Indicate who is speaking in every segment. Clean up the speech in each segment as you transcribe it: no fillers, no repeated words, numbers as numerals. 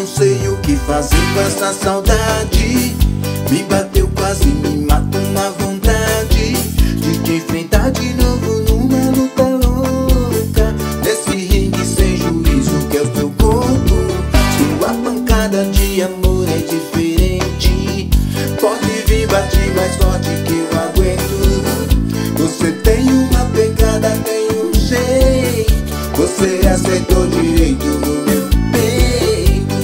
Speaker 1: não sei o que fazer com essa saudade. Me bateu, quase me mata uma vontade de te enfrentar de novo numa luta louca. Nesse ringue sem juízo que é o seu corpo. Sua pancada de amor é diferente. Pode vir, bate mais forte que eu aguento. Você tem uma pegada, tem um jeito. Você aceitou direito no meu peito.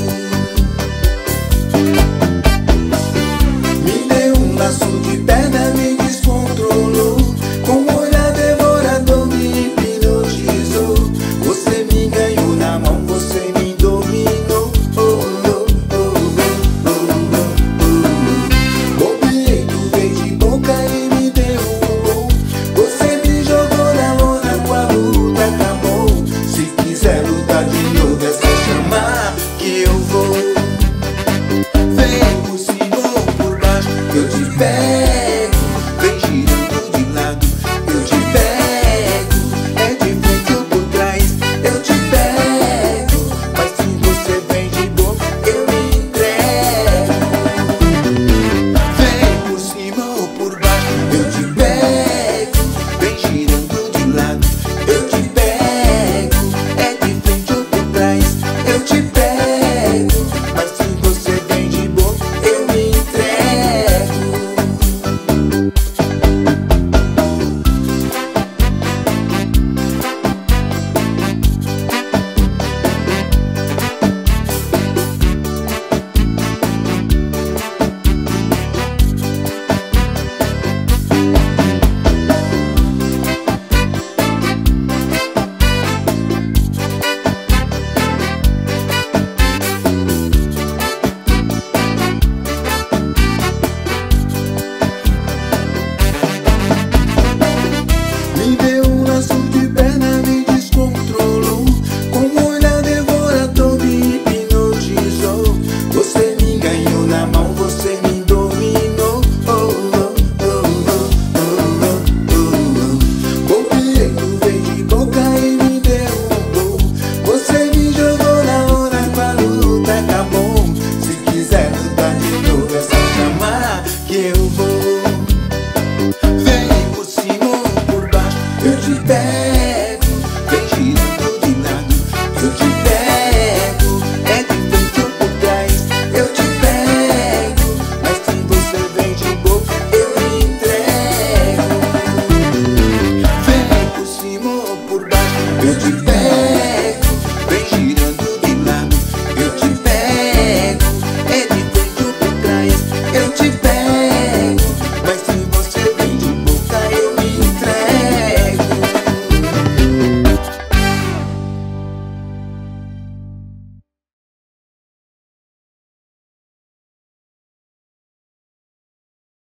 Speaker 1: Me deu um laço de perna, me descontrolou. Com um olhar devorador me hipnotizou. Você me ganhou na mão, você me dominou. Copiei tu veio de boca e me derrubou. Você me jogou na lona com a luta acabou. Se quiser lutar de novo é só chamar que eu vou.